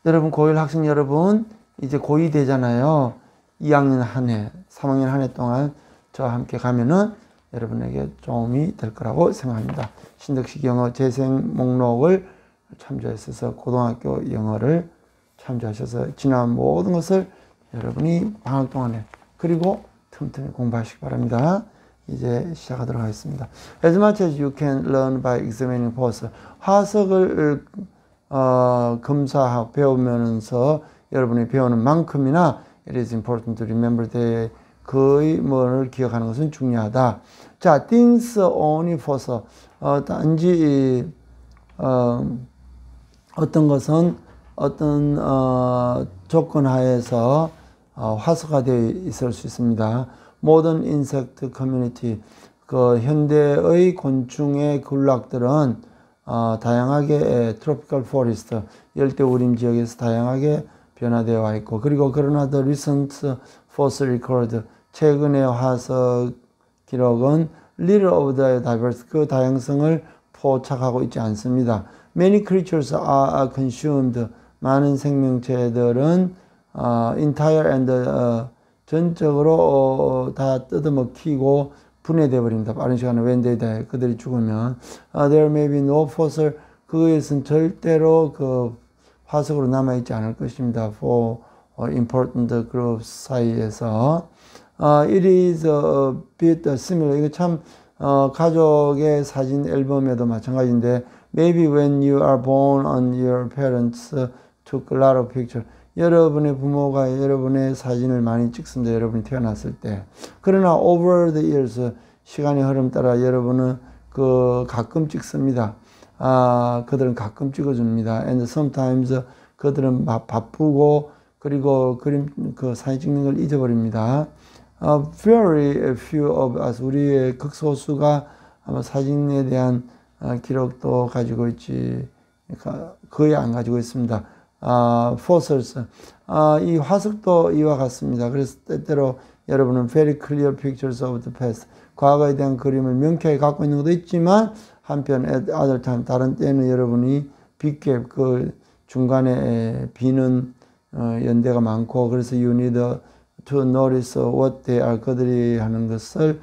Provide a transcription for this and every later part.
여러분 고1 학생 여러분 이제 고2 되잖아요. 2학년 한 해, 3학년 한 해 동안 저와 함께 가면은 여러분에게 도움이 될 거라고 생각합니다. 신덕식 영어 재생 목록을 참조하셔서 고등학교 영어를 참조하셔서 지난 모든 것을 여러분이 방학 동안에 그리고 틈틈이 공부하시기 바랍니다. 이제 시작하도록 하겠습니다. As much as you can learn by examining posts. 화석을 검사하고 배우면서 여러분이 배우는 만큼이나 it is important to remember that 그의 뭐를 기억하는 것은 중요하다. 자, things only first. 단지 어떤 것은 어떤 조건 하에서 화석화 되어 있을 수 있습니다. Modern insect community. 그 현대의 곤충의 군락들은 다양하게 tropical forest, 열대우림 지역에서 다양하게 변화되어 와 있고, 그리고 그러나 the recent fossil record, 최근의 화석 기록은 little of the diverse, 그 다양성을 포착하고 있지 않습니다. Many creatures are consumed, 많은 생명체들은 entire and 전적으로 다 뜯어먹히고 분해되어 버립니다. 빠른 시간에 when they die, 그들이 죽으면 there may be no fossil, 그것은 절대로 그 화석으로 남아있지 않을 것입니다. for important groups 사이에서 it is a bit similar. 이거 참 가족의 사진 앨범에도 마찬가지인데 maybe when you are born and your parents took a lot of pictures. 여러분의 부모가 여러분의 사진을 많이 찍습니다. 여러분이 태어났을 때. 그러나 over the years, 시간의 흐름 따라 여러분은 가끔 찍습니다. 그들은 가끔 찍어줍니다. And sometimes 그들은 바쁘고 그리고 사진 찍는 걸 잊어버립니다. Very few of us, 우리의 극소수가 아마 사진에 대한 기록도 가지고 있지, 거의 안 가지고 있습니다. fossils. 이 화석도 이와 같습니다. 그래서 때때로 여러분은 very clear pictures of the past. 과거에 대한 그림을 명쾌하게 갖고 있는 것도 있지만, 한편 at other time, 다른 때는 여러분이 빗갭, 그 중간에 비는 연대가 많고, 그래서 you need to notice what they are. 그들이 하는 것을,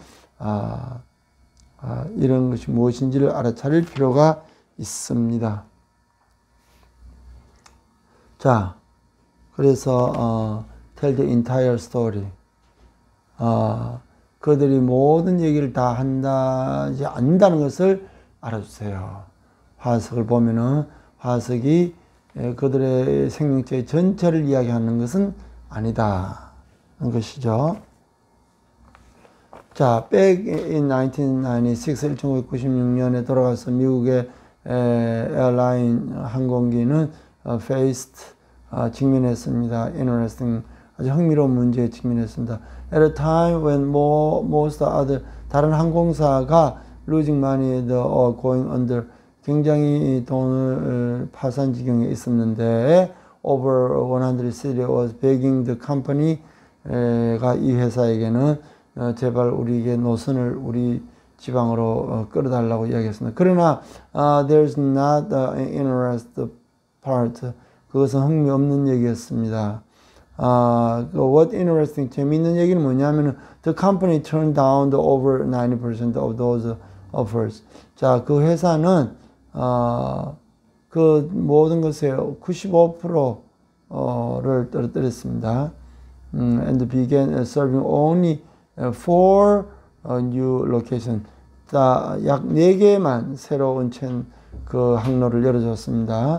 이런 것이 무엇인지를 알아차릴 필요가 있습니다. 자, 그래서 tell the entire story. 그들이 모든 얘기를 다 안다는 것을 알아주세요. 화석을 보면은 화석이 그들의 생명체 전체를 이야기하는 것은 아니다 하는 것이죠. 자, back in 1996, 1996년에 돌아가서 미국의 에어라인 항공기는 faced, 직면했습니다. Interesting, 아주 흥미로운 문제에 직면했습니다. At a time when most other, 다른 항공사가 losing money or going under, 굉장히 돈을 파산 지경에 있었는데, over 100 cities was begging the company가 이 회사에게는 제발 우리에게 노선을 우리 지방으로 끌어달라고 이야기했습니다. 그러나 there's not an interest part, 그것은 흥미없는 얘기였습니다. What interesting, 재미있는 얘기는 뭐냐면 the company turned down the over 90% of those offers. 자, 그 회사는 그 모든 것의 95%를 떨어뜨렸습니다. And began serving only 4 new locations. 자, 약 4개만 새로운 그 항로를 열어줬습니다.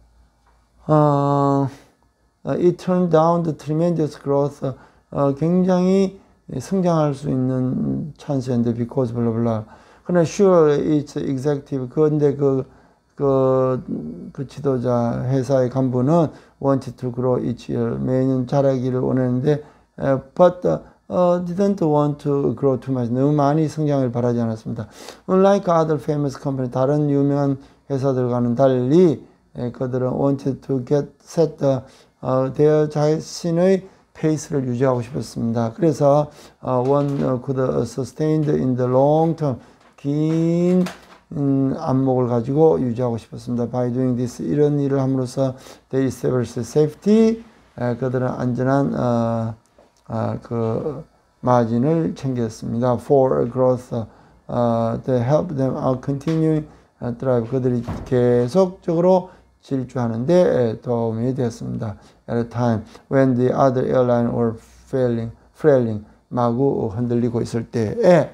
It turned down the tremendous growth. 굉장히 성장할 수 있는 찬스였는데, because blah blah. 그러나 sure, it's executive. 그런데 그 지도자 회사의 간부는 wanted to grow each year. 매년 자라기를 원했는데, but didn't want to grow too much. 너무 많이 성장을 바라지 않았습니다. Unlike other famous company, 다른 유명한 회사들과는 달리 그들은 wanted to set their 자신의 페이스를 유지하고 싶었습니다. 그래서 one could sustain in the long term, 긴 안목을 가지고 유지하고 싶었습니다. By doing this, 이런 일을 함으로써 they established safety, 그들은 안전한 그 마진을 챙겼습니다. For growth, to help them continue drive, 그들이 계속적으로 질주하는데 도움이 되었습니다. At a time when the other airline were flailing, 마구 흔들리고 있을 때에.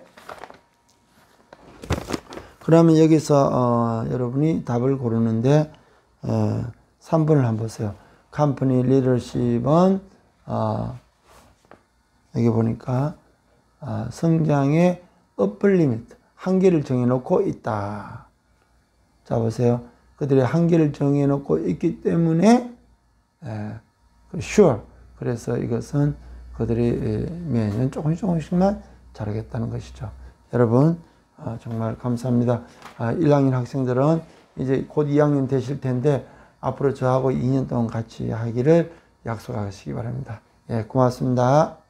그러면 여기서 여러분이 답을 고르는데 3번을 한번 보세요. Company leadership은 여기 보니까 성장의 upper limit, 한계를 정해놓고 있다. 자 보세요. 그들이 한계를 정해놓고 있기 때문에 sure. 그래서 이것은 그들이 매년 조금씩만 잘하겠다는 것이죠. 여러분 정말 감사합니다. 1학년 학생들은 이제 곧 2학년 되실 텐데 앞으로 저하고 2년 동안 같이 하기를 약속하시기 바랍니다. 예, 고맙습니다.